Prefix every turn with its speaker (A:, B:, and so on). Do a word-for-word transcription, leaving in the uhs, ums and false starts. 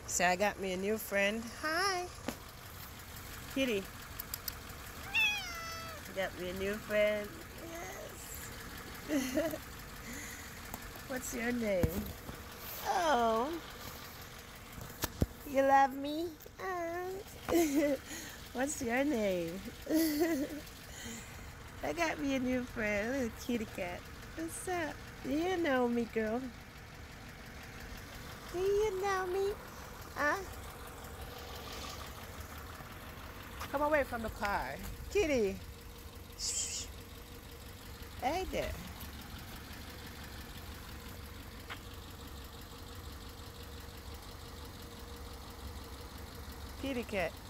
A: So I got me a new friend. Hi, kitty. Got me a new friend. Yes. What's your name? Oh, you love me? Uh, what's your name? I got me a new friend, a little kitty cat. What's up? Do you know me, girl? Do you know me? Huh? Come away from the car. Kitty. Shh. Hey there. Kitty cat.